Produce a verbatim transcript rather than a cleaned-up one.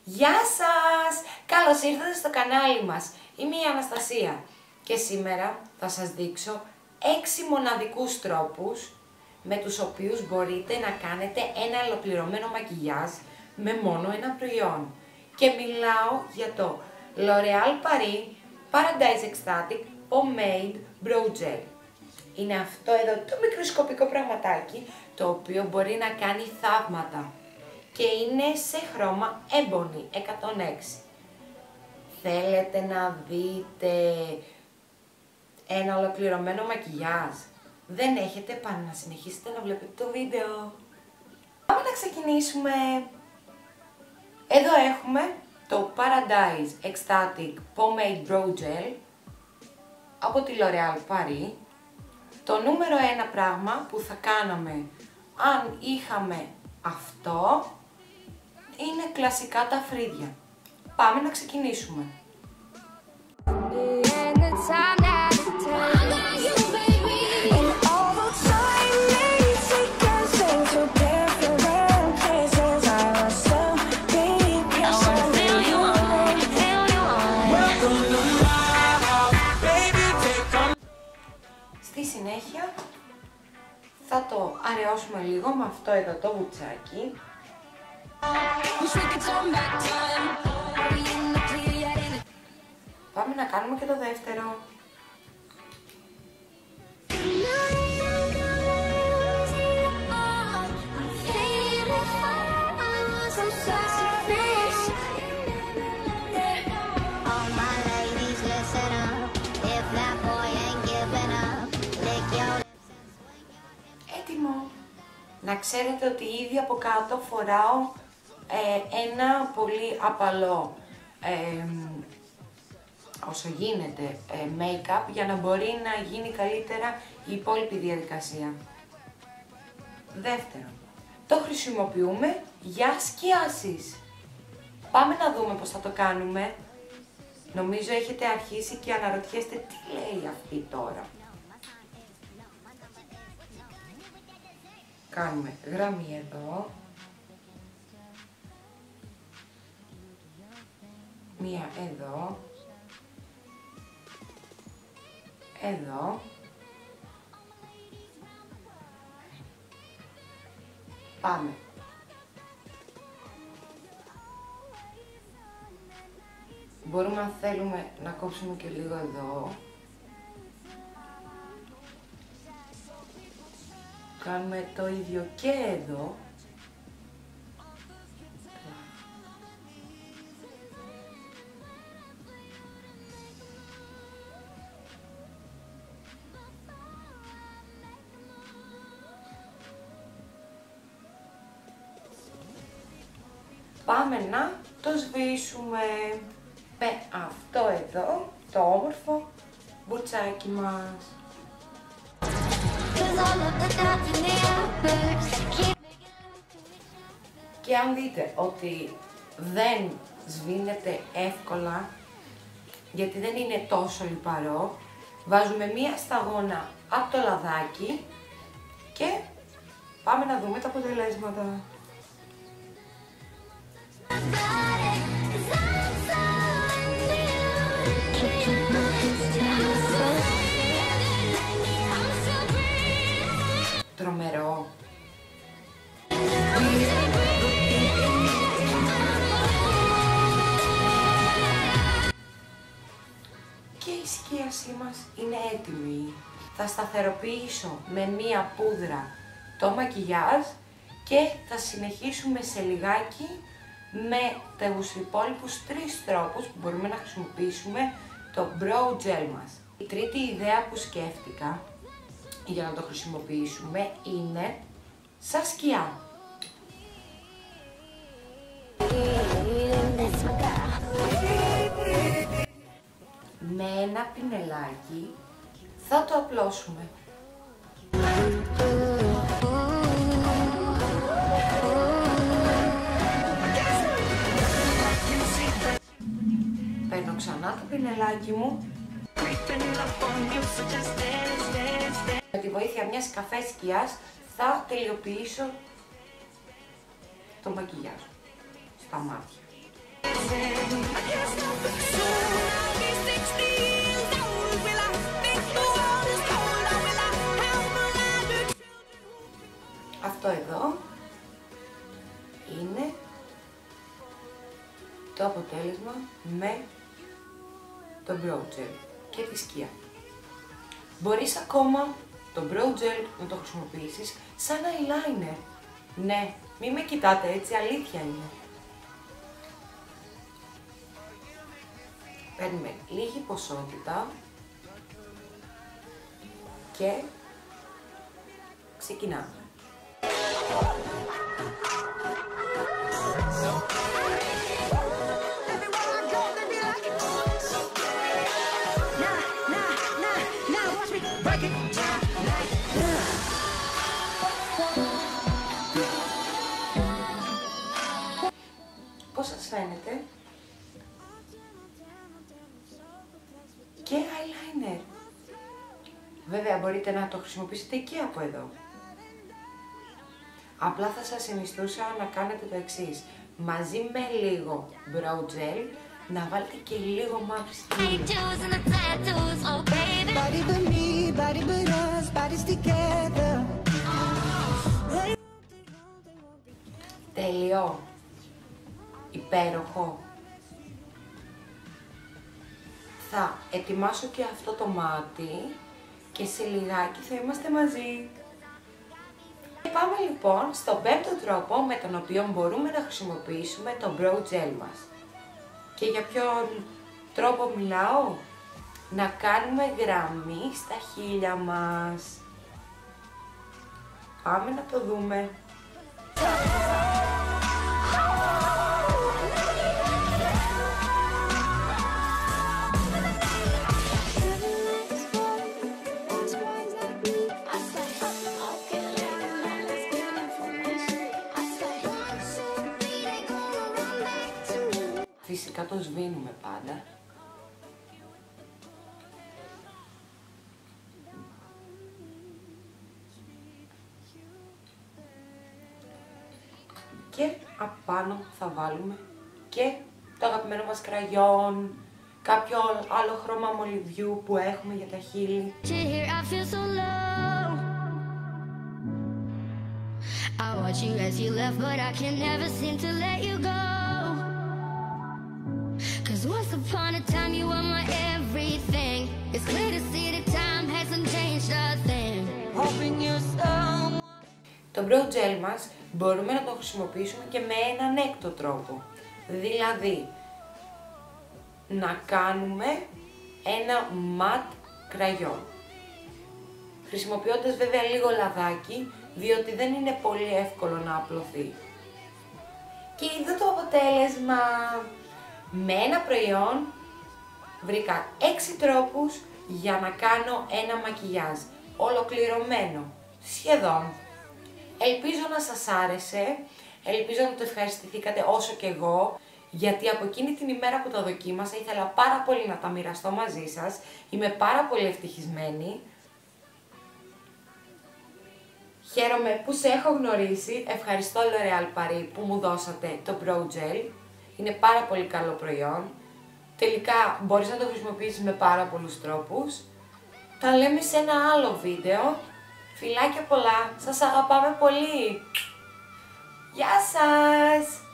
Γεια σας! Καλώς ήρθατε στο κανάλι μας. Είμαι η Αναστασία και σήμερα θα σας δείξω έξι μοναδικούς τρόπους με τους οποίους μπορείτε να κάνετε ένα ολοκληρωμένο μακιγιάζ με μόνο ένα προϊόν. Και μιλάω για το L'Oréal Paris Paradise Extatic Pomade Brow Gel. Είναι αυτό εδώ το μικροσκοπικό πραγματάκι το οποίο μπορεί να κάνει θαύματα. Και είναι σε χρώμα Ebony εκατόν έξι. Θέλετε να δείτε ένα ολοκληρωμένο μακιγιάζ? Δεν έχετε, πάνω να συνεχίσετε να βλέπετε το βίντεο. Πάμε να ξεκινήσουμε. Εδώ έχουμε το Paradise Extatic Pomade Brow Gel από τη L'Oréal Paris. Το νούμερο ένα πράγμα που θα κάναμε αν είχαμε αυτό είναι κλασικά τα φρύδια. Πάμε να ξεκινήσουμε. Στη συνέχεια θα το αραιώσουμε λίγο με αυτό εδώ το βουτσάκι. Πάμε να κάνουμε και το δεύτερο. Έτοιμο! Να ξέρετε ότι ήδη από κάτω φοράω ε, ένα πολύ απαλό ε, όσο γίνεται ε, make-up για να μπορεί να γίνει καλύτερα η υπόλοιπη διαδικασία. Δεύτερον, το χρησιμοποιούμε για σκιάσεις. Πάμε να δούμε πώς θα το κάνουμε. Νομίζω έχετε αρχίσει και αναρωτιέστε τι λέει αυτή τώρα. Κάνουμε γραμμή εδώ. Μία εδώ. Εδώ. Πάμε. Μπορούμε αν θέλουμε να κόψουμε και λίγο εδώ. Κάνουμε το ίδιο και εδώ. Πάμε να το σβήσουμε με αυτό εδώ, το όμορφο μπουτσάκι μας. Και αν δείτε ότι δεν σβήνεται εύκολα, γιατί δεν είναι τόσο λιπαρό, βάζουμε μία σταγόνα από το λαδάκι και πάμε να δούμε τα αποτελέσματα. Τρομερό. Και η σκίασή μας είναι έτοιμη. Θα σταθεροποιήσω με μία πούδρα το μακιγιάζ και θα συνεχίσουμε σε λιγάκι με τους υπόλοιπους τρεις τρόπους που μπορούμε να χρησιμοποιήσουμε το brow gel μας. Η τρίτη ιδέα που σκέφτηκα για να το χρησιμοποιήσουμε είναι σαν σκιά. Με ένα πινελάκι θα το απλώσουμε. Παίρνω ξανά το πινελάκι μου. Με τη βοήθεια μιας καφέ σκιάς θα τελειοποιήσω το μακιγιάζ στα μάτια. Αυτό εδώ είναι το αποτέλεσμα με το Brow Gel και τη σκιά. Μπορείς ακόμα το Brow Gel να το χρησιμοποιήσεις σαν eyeliner. Ναι, μη με κοιτάτε έτσι, αλήθεια είναι. Παίρνουμε λίγη ποσότητα και ξεκινάμε. Πώς σας φαίνεται? Και eyeliner. Βέβαια μπορείτε να το χρησιμοποιήσετε και από εδώ. Απλά θα σας συνιστούσα να κάνετε το εξής. Μαζί με λίγο brow gel να βάλετε και λίγο μαύρη σκήνη. Τέλειο. Υπέροχο. Θα ετοιμάσω και αυτό το μάτι και σε λιγάκι θα είμαστε μαζί. Πάμε λοιπόν στον πέμπτο τρόπο με τον οποίο μπορούμε να χρησιμοποιήσουμε το brow gel μας. Και για ποιον τρόπο μιλάω? Να κάνουμε γραμμή στα χείλια μας. Πάμε να το δούμε. Φυσικά το σβήνουμε πάντα. Και απάνω θα βάλουμε και το αγαπημένο μας κραγιόν, κάποιο άλλο χρώμα μολυβιού που έχουμε για τα χείλη. Once upon a time you were my everything. It's clear to see that time hasn't changed a thing. Hoping you're so... Το brow gel μας μπορούμε να το χρησιμοποιήσουμε και με έναν έκτο τρόπο. Δηλαδή, να κάνουμε ένα ματ κραγιόν. Χρησιμοποιώντας βέβαια λίγο λαδάκι, διότι δεν είναι πολύ εύκολο να απλωθεί. Και είδα το αποτέλεσμα. Με ένα προϊόν βρήκα έξι τρόπους για να κάνω ένα μακιγιάζ, ολοκληρωμένο, σχεδόν. Ελπίζω να σας άρεσε, ελπίζω να το ευχαριστηθήκατε όσο και εγώ, γιατί από εκείνη την ημέρα που το δοκίμασα ήθελα πάρα πολύ να τα μοιραστώ μαζί σας, είμαι πάρα πολύ ευτυχισμένη. Χαίρομαι που σε έχω γνωρίσει, ευχαριστώ L'Oréal Paris που μου δώσατε το Brow Gel. Είναι πάρα πολύ καλό προϊόν. Τελικά μπορείς να το χρησιμοποιήσεις με πάρα πολλούς τρόπους. Τα λέμε σε ένα άλλο βίντεο. Φιλάκια πολλά. Σας αγαπάμε πολύ. Γεια σας!